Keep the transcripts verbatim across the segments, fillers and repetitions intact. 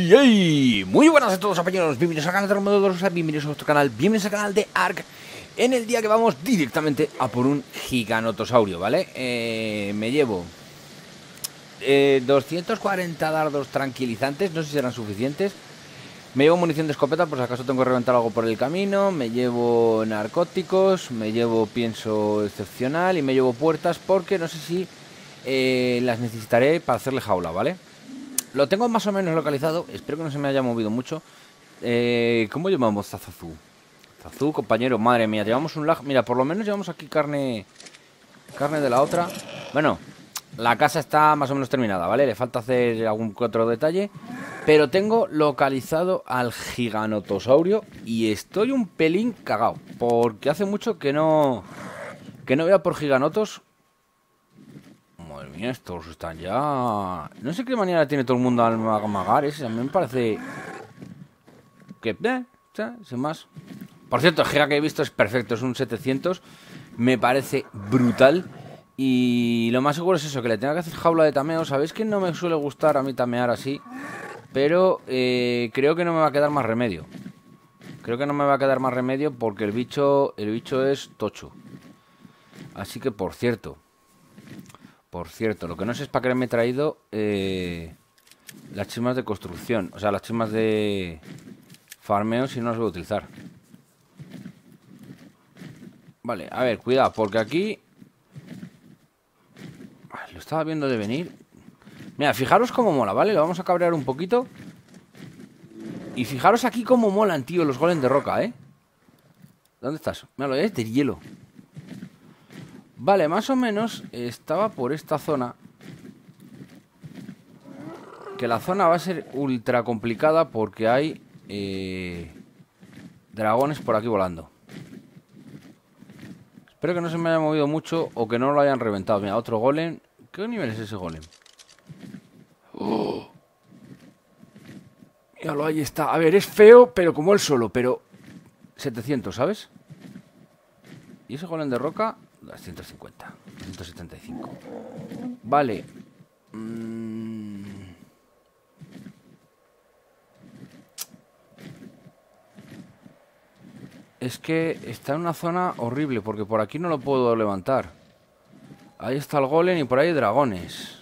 ¡Ey, ey! Muy buenas a todos, compañeros. Bienvenidos al canal de Romodoro, bienvenidos a nuestro canal, bienvenidos al canal de Ark. En el día que vamos directamente a por un giganotosaurio, ¿vale? Eh, me llevo eh, doscientos cuarenta dardos tranquilizantes, no sé si serán suficientes. Me llevo munición de escopeta, por si acaso tengo que reventar algo por el camino. Me llevo narcóticos, me llevo pienso excepcional y me llevo puertas porque no sé si eh, las necesitaré para hacerle jaula, ¿vale? Lo tengo más o menos localizado. Espero que no se me haya movido mucho. eh, ¿Cómo llamamos Zazazú? Zazú, compañero, madre mía, llevamos un lag. Mira, por lo menos llevamos aquí carne Carne de la otra. Bueno, la casa está más o menos terminada, ¿vale? Le falta hacer algún otro detalle. Pero tengo localizado al giganotosaurio y estoy un pelín cagado, porque hace mucho que no Que no vea por giganotos. Madre mía, estos están ya... No sé qué manera tiene todo el mundo al magar ese. A mí me parece... Que... Eh, ya, sin más. Por cierto, el giga que he visto es perfecto. Es un setecientos. Me parece brutal. Y lo más seguro es eso, que le tenga que hacer jaula de tameo. Sabéis que no me suele gustar a mí tamear así. Pero eh, creo que no me va a quedar más remedio. Creo que no me va a quedar más remedio porque el bicho, el bicho es tocho. Así que, por cierto... Por cierto, lo que no sé es para qué me he traído eh, las chismas de construcción. O sea, las chismas de farmeo si no las voy a utilizar. Vale, a ver, cuidado, porque aquí... Ay, lo estaba viendo de venir. Mira, fijaros cómo mola, ¿vale? Lo vamos a cabrear un poquito. Y fijaros aquí cómo molan, tío, los golems de roca, ¿eh? ¿Dónde estás? Míralo, es de hielo. Vale, más o menos estaba por esta zona. Que la zona va a ser ultra complicada porque hay eh, dragones por aquí volando. Espero que no se me haya movido mucho o que no lo hayan reventado. Mira, otro golem. ¿Qué nivel es ese golem? ¡Oh! Míralo, ahí está. A ver, es feo, pero como él solo, pero setecientos, ¿sabes? Y ese golem de roca... doscientos cincuenta, doscientos setenta y cinco. Vale. Mm. Es que está en una zona horrible, porque por aquí no lo puedo levantar. Ahí está el golem y por ahí hay dragones.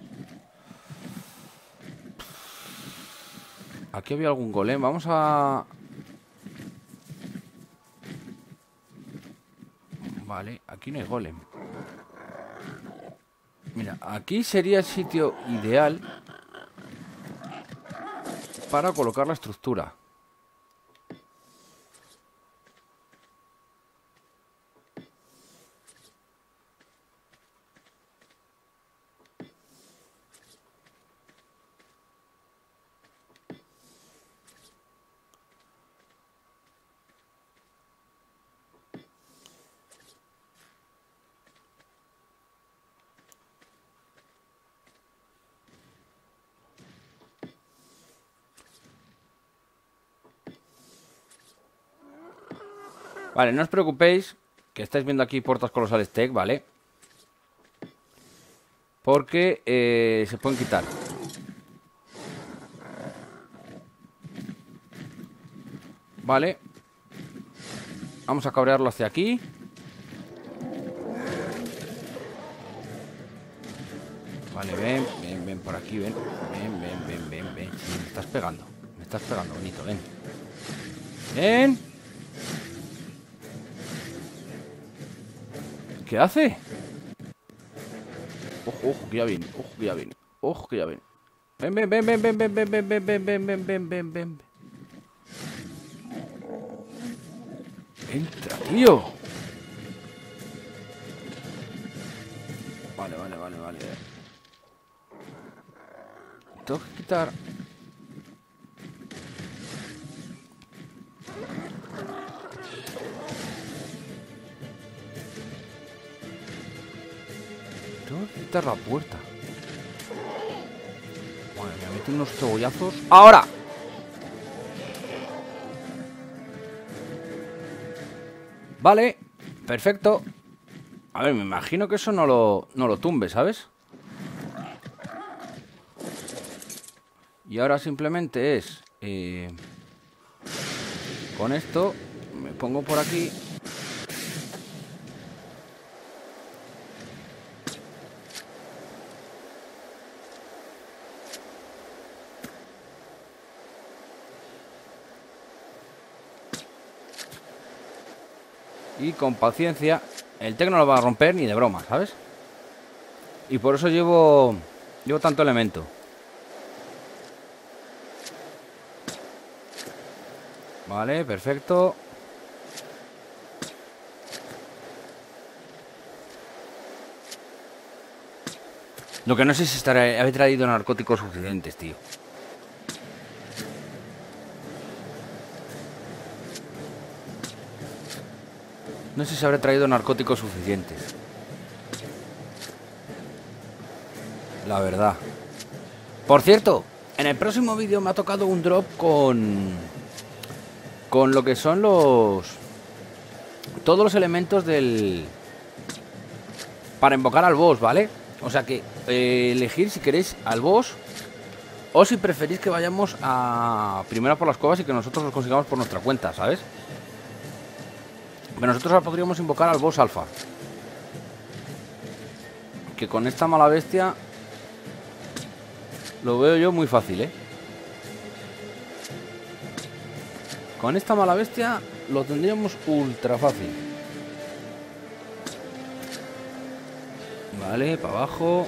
Aquí había algún golem. Vamos a... Vale, aquí no hay golem. Mira, aquí sería el sitio ideal para colocar la estructura. Vale, no os preocupéis, que estáis viendo aquí puertas colosales tech, ¿vale? Porque eh, se pueden quitar. Vale. Vamos a cabrearlo hacia aquí. Vale, ven, ven, ven por aquí, ven. Ven, ven, ven, ven, ven. Sí, me estás pegando. Me estás pegando, bonito, ven. Ven. ¿Qué hace? Ojo, ojo, que ya viene. Ojo, que ya viene. Ojo, que ya viene. Ven, ven, ven, ven, ven, ven, ven, ven, ven, ven, ven, ven, ven, ven, ven. Entra, tío. Vale, vale, vale, vale. Tengo que quitar. Tengo que quitar la puerta. Bueno, me metí unos cebollazos. ¡Ahora! Vale, perfecto. A ver, me imagino que eso no lo, no lo tumbe, ¿sabes? Y ahora simplemente es... Eh, con esto me pongo por aquí. Y con paciencia. El tec no lo va a romper ni de broma, ¿sabes? Y por eso llevo... Llevo tanto elemento. Vale, perfecto. Lo que no sé si estaré, haber traído narcóticos suficientes, tío. No sé si habré traído narcóticos suficientes. La verdad. Por cierto, en el próximo vídeo me ha tocado un drop con... Con lo que son los... Todos los elementos del... Para invocar al boss, ¿vale? O sea que eh, elegir si queréis al boss o si preferís que vayamos a primero por las cuevas y que nosotros los consigamos por nuestra cuenta, ¿sabes? Pero nosotros ahora podríamos invocar al boss alfa. Que con esta mala bestia lo veo yo muy fácil, ¿eh? Con esta mala bestia lo tendríamos ultra fácil. Vale, para abajo.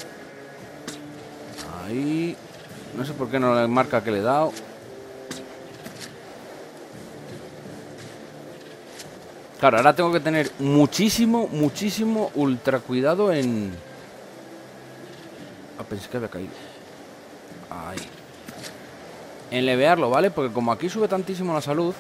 Ahí. No sé por qué no le marca que le he dado. Claro, ahora tengo que tener muchísimo, muchísimo ultra cuidado en... Ah, pensé que había caído. Ahí. En levearlo, ¿vale? Porque como aquí sube tantísimo la salud...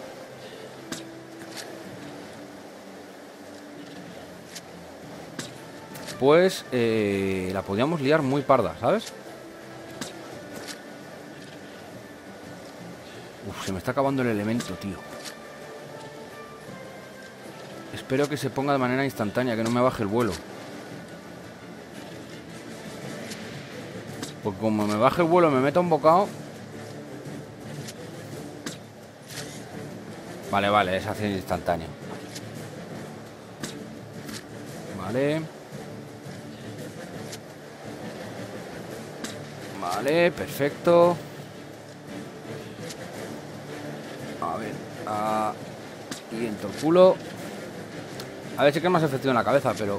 Pues eh, la podíamos liar muy parda, ¿sabes? Uf, se me está acabando el elemento, tío. Espero que se ponga de manera instantánea, que no me baje el vuelo. Porque como me baje el vuelo me meta un bocado... Vale, vale, es hacer instantáneo. Vale. Vale, perfecto. A ver, ah, y entro el culo. A ver si que es más efectivo en la cabeza, pero...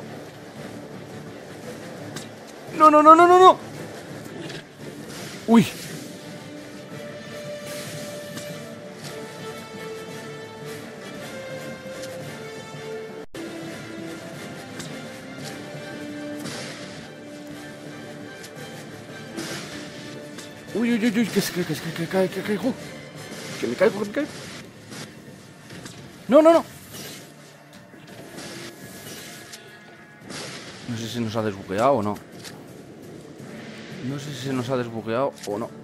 ¡No, no, no, no, no, no! ¡Uy! Uy, uy, uy, uy, que que que que que cae, que caigo. Que me caigo, que me caigo. No, no, no. No sé si nos ha desbugueado o no. No sé si se nos ha desbugueado o no.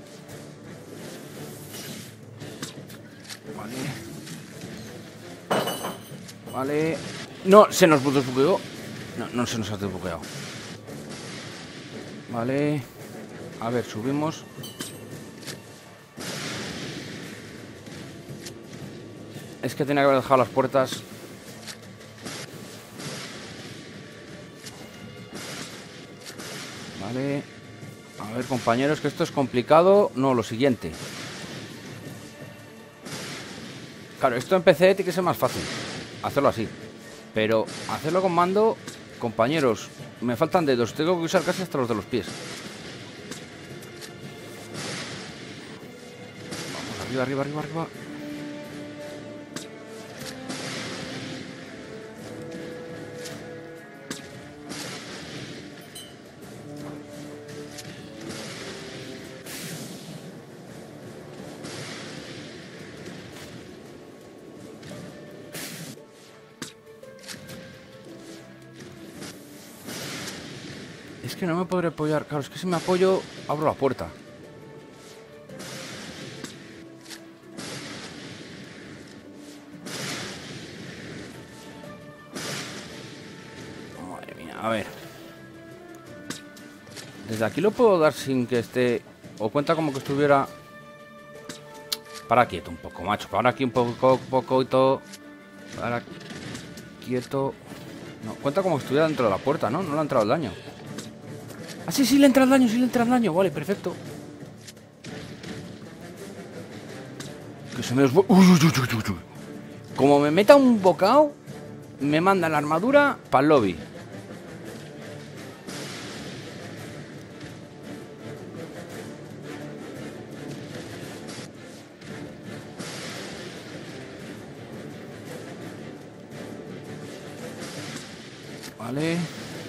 Vale. Vale. No, se nos desbugueó. No, no se nos ha desbugueado. Vale. A ver, subimos. Es que tenía que haber dejado las puertas. Vale. A ver, compañeros, que esto es complicado. No, lo siguiente. Claro, esto en P C tiene que ser más fácil hacerlo así. Pero hacerlo con mando, compañeros, me faltan dedos. Tengo que usar casi hasta los de los pies. Vamos, arriba, arriba, arriba, arriba. Es que no me podré apoyar. Claro, es que si me apoyo, abro la puerta. Madre mía, a ver. Desde aquí lo puedo dar sin que esté O cuenta como que estuviera... Para quieto un poco, macho. Para aquí un poco, poco y todo. Para quieto. No, cuenta como que estuviera dentro de la puerta, ¿no? No le ha entrado el daño. Ah, sí, sí le entra el daño, sí le entra el daño. Vale, perfecto. Que se me... Uy, uy, uy, uy, uy. Como me meta un bocado, me manda la armadura para el lobby. Vale.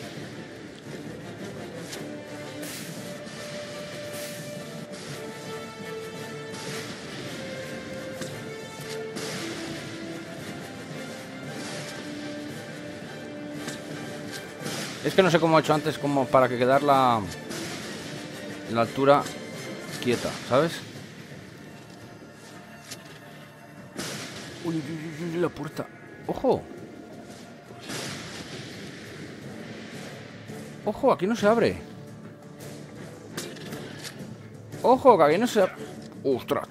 Es que no sé cómo he hecho antes, como para que quedar la, la altura quieta, ¿sabes? Uy, uy, uy, uy, la puerta. ¡Ojo! ¡Ojo! Aquí no se abre. ¡Ojo! Que aquí no se abre. ¡Ostras, tú!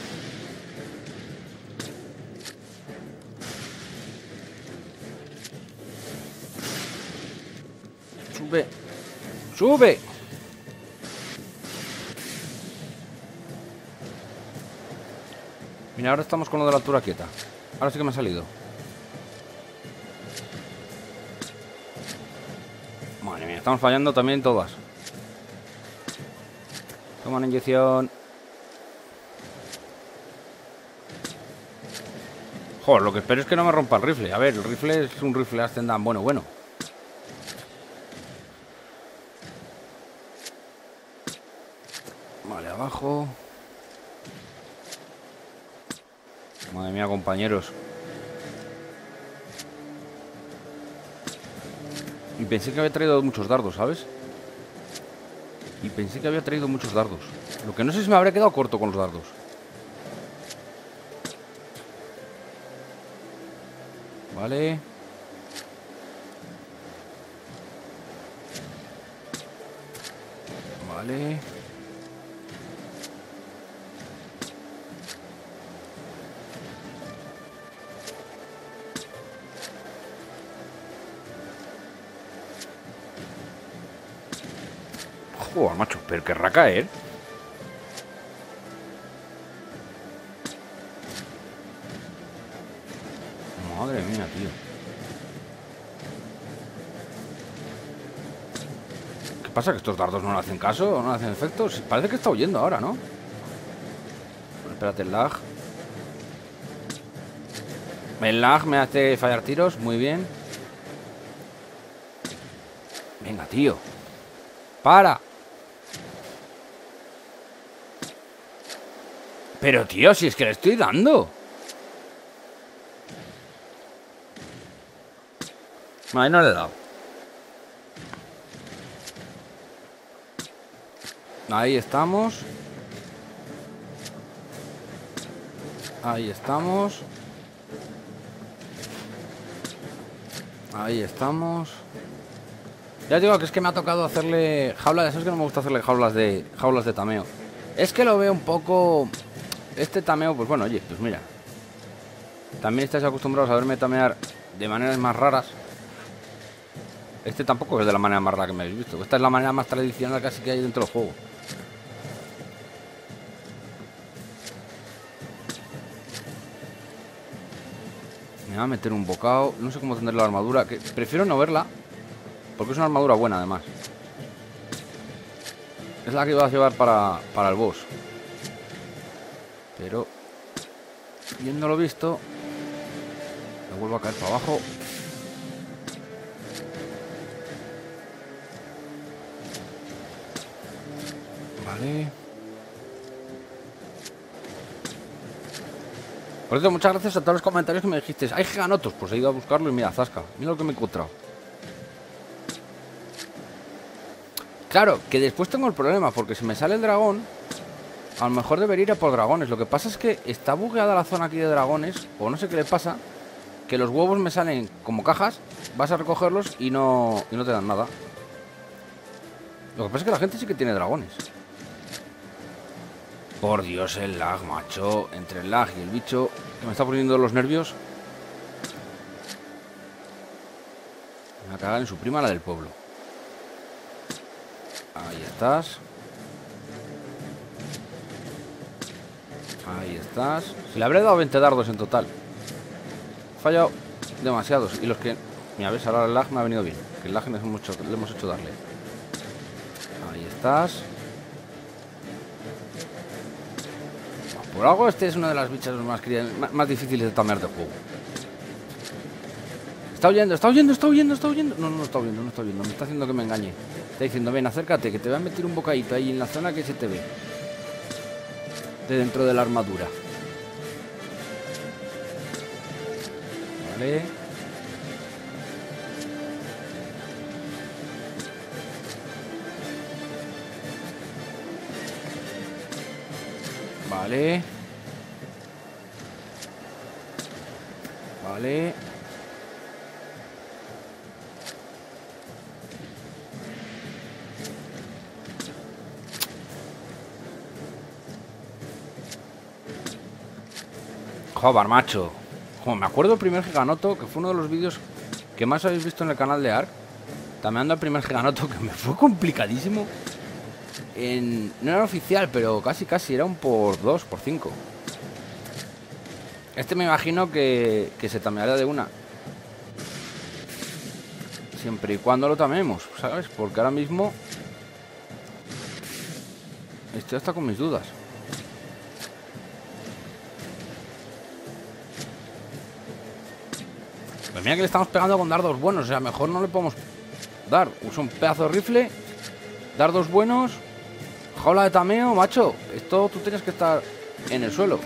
¡Sube! ¡Sube! Mira, ahora estamos con lo de la altura quieta. Ahora sí que me ha salido. Madre mía, estamos fallando también todas. Toma una inyección. Joder, lo que espero es que no me rompa el rifle. A ver, el rifle es un rifle Ascendan bueno, bueno. Vale, abajo. Madre mía, compañeros. Y pensé que había traído muchos dardos, ¿sabes? Y pensé que había traído muchos dardos. Lo que no sé si me habré quedado corto con los dardos. Vale. Vale. Joder, macho, pero querrá caer. Madre mía, tío. ¿Qué pasa? ¿Que estos dardos no le hacen caso? ¿No le hacen efecto? Parece que está huyendo ahora, ¿no? Espérate, el lag. El lag me hace fallar tiros. Muy bien. Venga, tío. ¡Para! Pero, tío, si es que le estoy dando. Ahí no le he dado. Ahí estamos. Ahí estamos. Ahí estamos. Ya digo que es que me ha tocado hacerle jaula. Eso es que no me gusta hacerle jaulas de jaulas de tameo. Es que lo veo un poco. Este tameo, pues bueno, oye, pues mira. También estáis acostumbrados a verme tamear de maneras más raras. Este tampoco es de la manera más rara que me habéis visto. Esta es la manera más tradicional casi que hay dentro del juego. Me va a meter un bocado. No sé cómo tendré la armadura. Que prefiero no verla. Porque es una armadura buena, además. Es la que iba a llevar para, para el boss. Pero, viéndolo visto, me vuelvo a caer para abajo. Vale. Por cierto, muchas gracias a todos los comentarios que me dijisteis. Hay giganotos, pues he ido a buscarlo y mira, zasca. Mira lo que me he encontrado. Claro, que después tengo el problema, porque si me sale el dragón, a lo mejor debería ir a por dragones. Lo que pasa es que está bugueada la zona aquí de dragones, o no sé qué le pasa, que los huevos me salen como cajas, vas a recogerlos y no, y no te dan nada. Lo que pasa es que la gente sí que tiene dragones. Por Dios, el lag, macho. Entre el lag y el bicho que me está poniendo los nervios. Me va a cagar en su prima, la del pueblo. Ahí estás. Ahí estás. Si le habré dado veinte dardos en total. He fallado demasiados. Y los que... Mira, ves, ahora el lag me ha venido bien. Que el lag le hemos hecho, le hemos hecho darle. Ahí estás. Por algo este es una de las bichas más, más, más difíciles de tamear del juego. Está huyendo, está huyendo, está huyendo, está huyendo. No, no, no está huyendo, no está huyendo. Me está haciendo que me engañe. Está diciendo, ven, acércate, que te voy a meter un bocadito ahí en la zona que se te ve. De dentro de la armadura. Vale. Vale. Vale. Joder, macho. Como me acuerdo el primer Giganoto, que fue uno de los vídeos que más habéis visto en el canal de Ark. Tameando al primer Giganoto, que me fue complicadísimo. En... No era oficial, pero casi casi era un por dos, por cinco. Este me imagino que, que se tameará de una. Siempre y cuando lo tameemos, ¿sabes? Porque ahora mismo estoy hasta con mis dudas. Pues mira que le estamos pegando con dardos buenos. O sea, mejor no le podemos dar. Usa un pedazo de rifle. Dardos buenos. Jaula de tameo, macho. Esto tú tienes que estar en el suelo.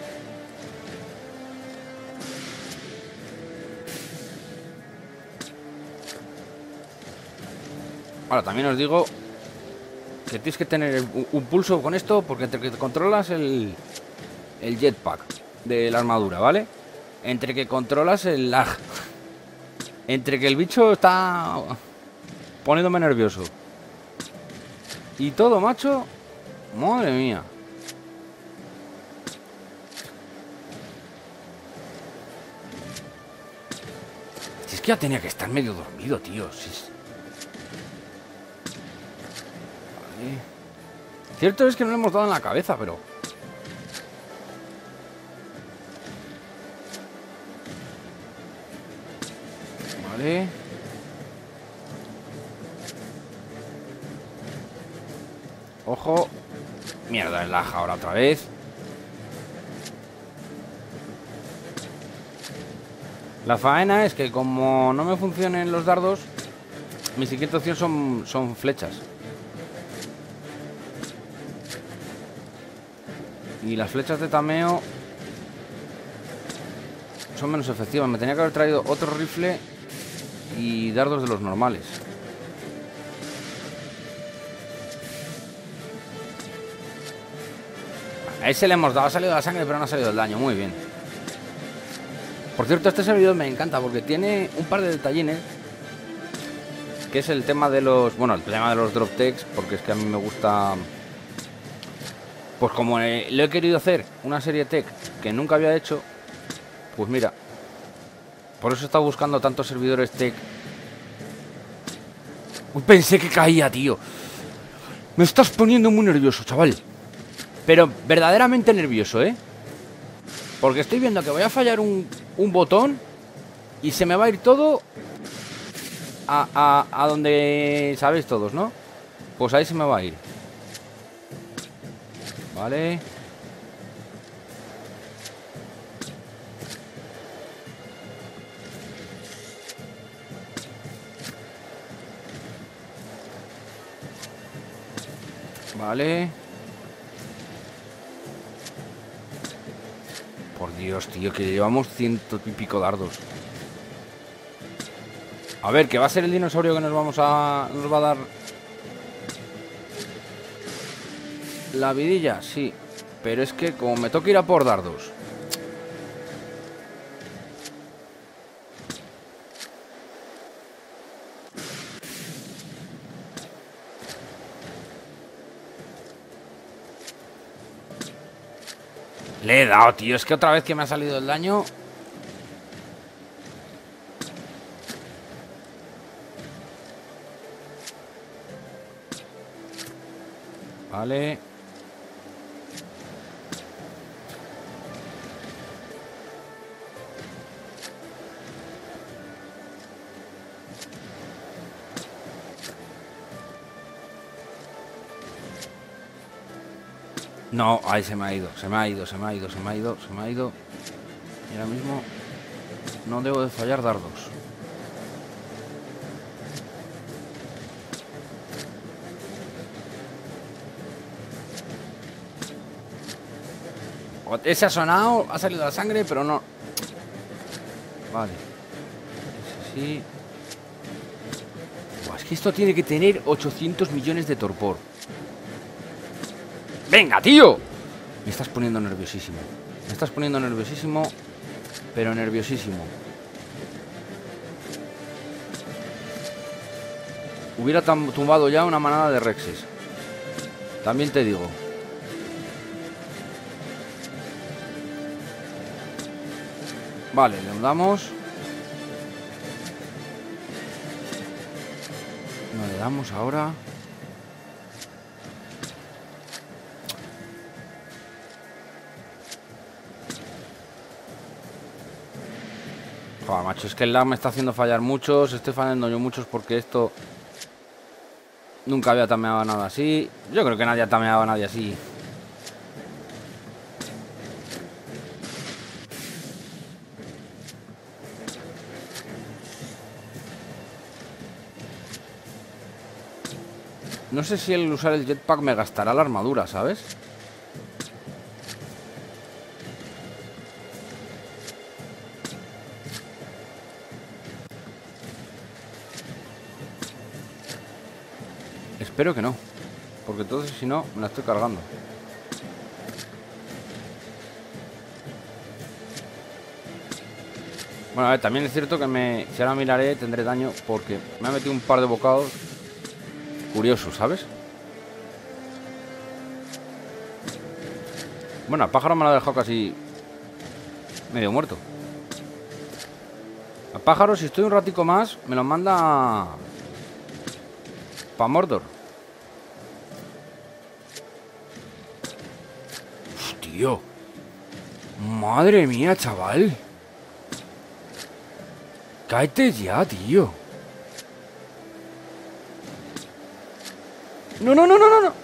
Ahora, también os digo que tienes que tener un, un pulso con esto, porque entre que te controlas el, el jetpack de la armadura, ¿vale? Entre que controlas el lag, entre que el bicho está poniéndome nervioso y todo, macho. Madre mía. Si es que ya tenía que estar medio dormido, tío. Si es... vale. Cierto es que no le hemos dado en la cabeza, pero... Vale. Ojo. Mierda, el lag ahora otra vez. La faena es que como no me funcionen los dardos, mi siguiente opción son, son flechas. Y las flechas de tameo son menos efectivas. Me tenía que haber traído otro rifle y dardos de los normales. A ese le hemos dado, ha salido la sangre, pero no ha salido el daño. Muy bien. Por cierto, este servidor me encanta porque tiene un par de detallines. Que es el tema de los... Bueno, el tema de los drop techs. Porque es que a mí me gusta... Pues como eh, lo he querido hacer, una serie tech que nunca había hecho. Pues mira. Por eso he estado buscando tantos servidores tech. Uy, pensé que caía, tío. Me estás poniendo muy nervioso, chaval. Pero verdaderamente nervioso, ¿eh? Porque estoy viendo que voy a fallar un, un botón y se me va a ir todo a, a, a donde sabéis todos, ¿no? Pues ahí se me va a ir. Vale. Vale. Por Dios, tío, que llevamos ciento y pico dardos. A ver, que va a ser el dinosaurio que nos vamos a... Nos va a dar... La vidilla, sí. Pero es que como me toca ir a por dardos... Le he dado, tío. Es que otra vez que me ha salido el daño. Vale. No, ahí se me ha ido, se me ha ido, se me ha ido, se me ha ido, se me ha ido. Y ahora mismo no debo de fallar dardos. Ese ha sonado, ha salido la sangre, pero no. Vale. Ese sí. Buah, es que esto tiene que tener ochocientos millones de torpor. ¡Venga, tío! Me estás poniendo nerviosísimo. Me estás poniendo nerviosísimo. Pero nerviosísimo. Hubiera tumbado ya una manada de rexes. También te digo. Vale, le damos. No le damos ahora. Joder, macho, es que el lag me está haciendo fallar muchos. Estoy fallando yo muchos porque esto... Nunca había tameado nada así. Yo creo que nadie ha tameado a nadie así. No sé si el usar el jetpack me gastará la armadura, ¿sabes? Espero que no, porque entonces si no me la estoy cargando. Bueno, a ver, también es cierto que me, si ahora miraré tendré daño porque me ha metido un par de bocados curiosos, ¿sabes? Bueno, al pájaro me lo ha dejado casi medio muerto. Al pájaro, si estoy un ratico más, me lo manda pa' Mordor. Tío. Madre mía, chaval. Cáete ya, tío. No, no, no, no, no, no.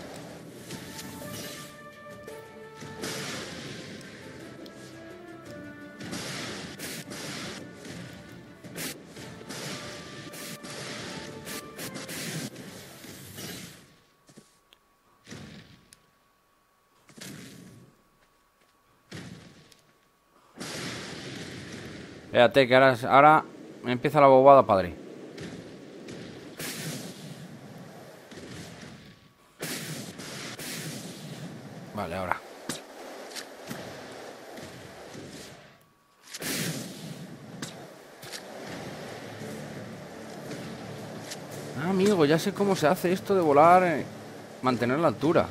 Espérate, que ahora, ahora empieza la bobada, padre. Vale, ahora. Ah, amigo, ya sé cómo se hace esto de volar, eh, mantener la altura.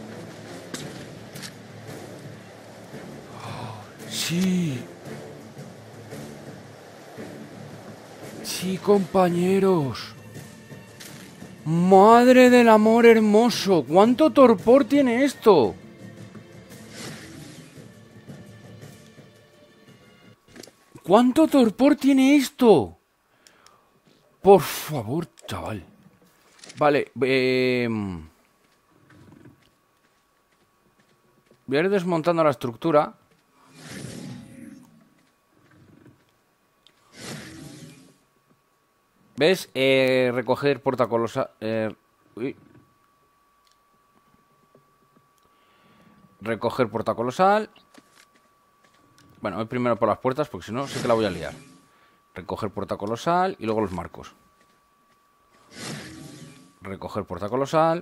Oh, sí. Sí, compañeros. Madre del amor hermoso. ¿Cuánto torpor tiene esto? ¿Cuánto torpor tiene esto? Por favor, chaval. Vale, eh... voy a ir desmontando la estructura. ¿Ves? Eh, recoger portacolosal. Eh, uy. Recoger portacolosal. Bueno, voy primero por las puertas porque si no sé que la voy a liar. Recoger portacolosal y luego los marcos. Recoger portacolosal.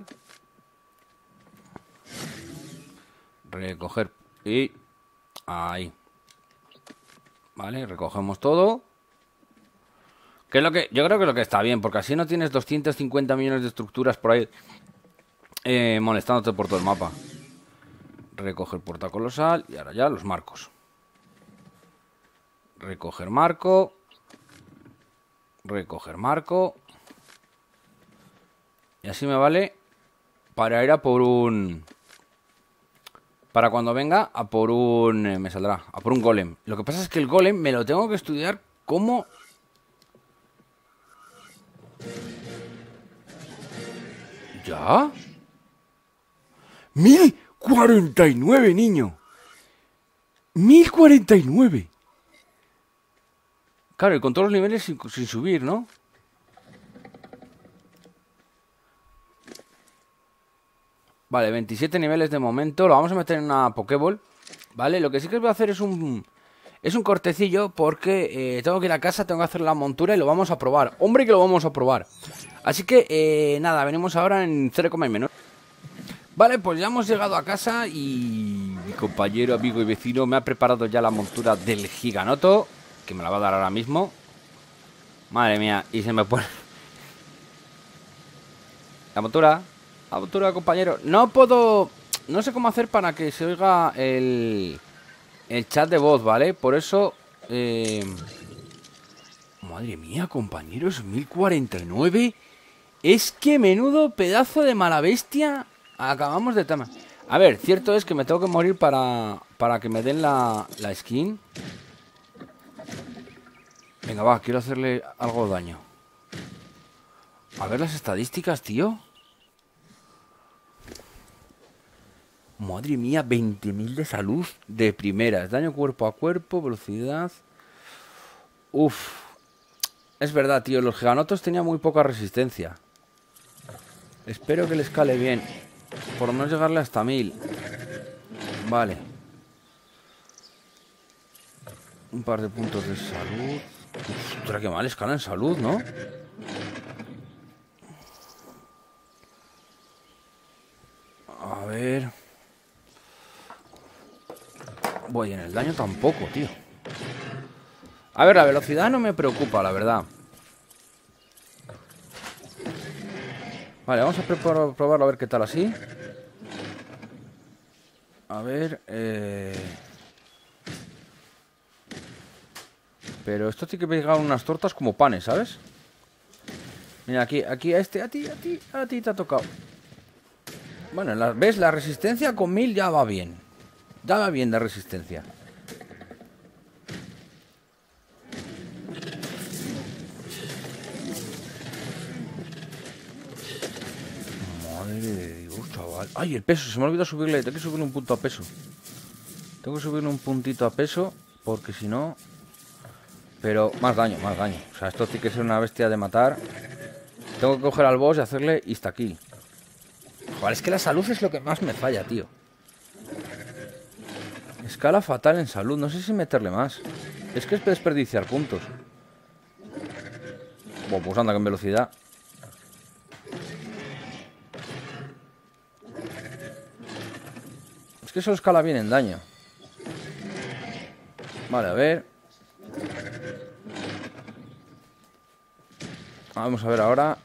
Recoger y... ahí. Vale, recogemos todo. Que es lo que, yo creo que es lo que está bien, porque así no tienes doscientos cincuenta millones de estructuras por ahí eh, molestándote por todo el mapa. Recoger puerta colosal. Y ahora ya los marcos. Recoger marco. Recoger marco. Y así me vale para ir a por un... Para cuando venga a por un... Eh, me saldrá, a por un golem. Lo que pasa es que el golem me lo tengo que estudiar como... ¿Ya? ¡Mil cuarenta y nueve, niño! ¡Mil cuarenta y nueve! Claro, y con todos los niveles sin, sin subir, ¿no? Vale, veintisiete niveles de momento. Lo vamos a meter en una Pokéball. Vale, lo que sí que voy a hacer es un... Es un cortecillo porque eh, tengo que ir a casa, tengo que hacer la montura y lo vamos a probar. ¡Hombre, que lo vamos a probar! Así que, eh, nada, venimos ahora en cero coma y menos. Vale, pues ya hemos llegado a casa y mi compañero, amigo y vecino me ha preparado ya la montura del Giganoto, que me la va a dar ahora mismo. Madre mía, y se me pone... La montura, la montura, compañero. No puedo... No sé cómo hacer para que se oiga el... El chat de voz, ¿vale? Por eso... Eh... Madre mía, compañeros, mil cuarenta y nueve. Es que menudo pedazo de mala bestia acabamos de tomar. A ver, cierto es que me tengo que morir para, para que me den la, la skin. Venga, va, quiero hacerle algo de daño. A ver las estadísticas, tío. Madre mía, veinte mil de salud de primeras. Daño cuerpo a cuerpo, velocidad. Uf. Es verdad, tío, los giganotos tenían muy poca resistencia. Espero que les cale bien. Por lo menos llegarle hasta mil. Vale. Un par de puntos de salud. Ostras, qué mal escala en salud, ¿no? A ver. Voy en el daño tampoco, tío. A ver, la velocidad no me preocupa, la verdad. Vale, vamos a probar, probarlo a ver qué tal así. A ver, eh... Pero esto tiene que pegar unas tortas como panes, ¿sabes? Mira, aquí, aquí a este, a ti, a ti, a ti te ha tocado. Bueno, la, ¿ves? La resistencia con mil ya va bien. Ya va bien de resistencia. Madre de Dios, chaval. Ay, el peso, se me ha olvidado subirle. Tengo que subirle un punto a peso. Tengo que subirle un puntito a peso, porque si no... Pero más daño, más daño. O sea, esto tiene que ser una bestia de matar. Tengo que coger al boss y hacerle insta-kill. Joder, es que la salud es lo que más me falla, tío. Escala fatal en salud. No sé si meterle más. Es que es desperdiciar puntos. Bueno, pues anda con velocidad. Es que eso escala bien en daño. Vale, a ver. Vamos a ver ahora.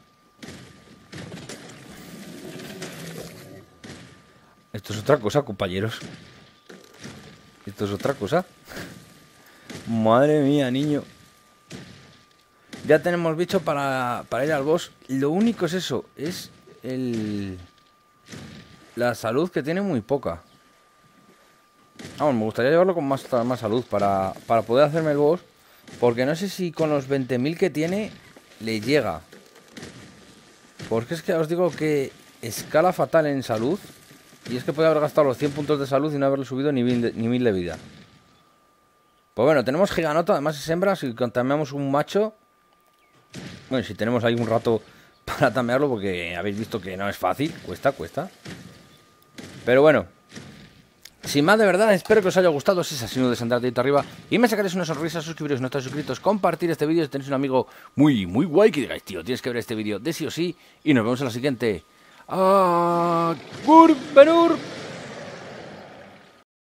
Esto es otra cosa, compañeros. Esto es otra cosa. Madre mía, niño. Ya tenemos bicho para, para ir al boss. Lo único es eso. Es el... La salud, que tiene muy poca. Vamos, me gustaría llevarlo con más, más salud para, para poder hacerme el boss. Porque no sé si con los veinte mil que tiene le llega. Porque es que os digo que escala fatal en salud. Y es que podía haber gastado los cien puntos de salud y no haberle subido ni mil de, ni mil de vida. Pues bueno, tenemos Giganoto, además es hembra. Si contaminamos un macho... Bueno, si tenemos ahí un rato para tamearlo, porque habéis visto que no es fácil. Cuesta, cuesta. Pero bueno. Sin más, de verdad, espero que os haya gustado. Si es así, no olvidéis andar dedito arriba y me sacaréis una sonrisa, suscribiros si no estáis suscritos, compartir este vídeo si tenéis un amigo muy, muy guay que digáis, tío, tienes que ver este vídeo de sí o sí. Y nos vemos en la siguiente. ¡Ah! ¡Gur! ¡Benur!